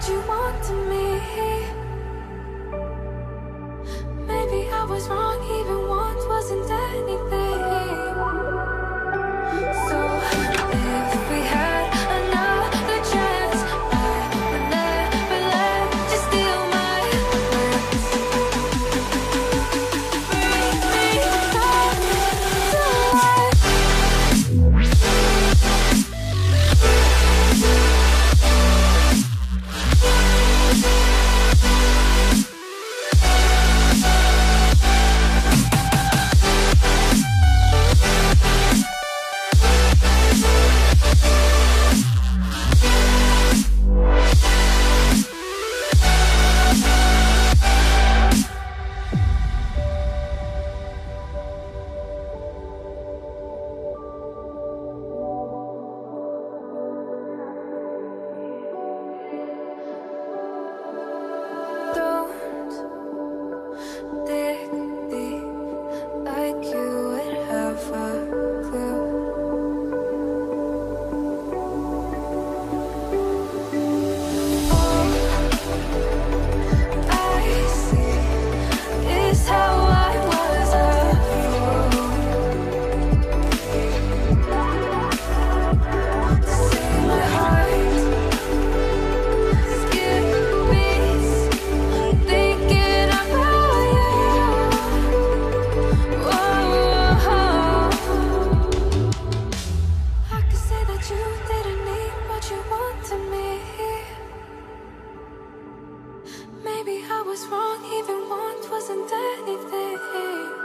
what you wanted me. Maybe I was wrong, even once wasn't anything. So if we had another chance, I would never let you steal my lips. Bring me back to life. Don't dig deep like you would have a clue. All I see is how I was a fool to see my heart skip beats thinking about you. Whoa. I could say that you didn't need what you wanted me. Maybe I was wrong, even once wasn't anything.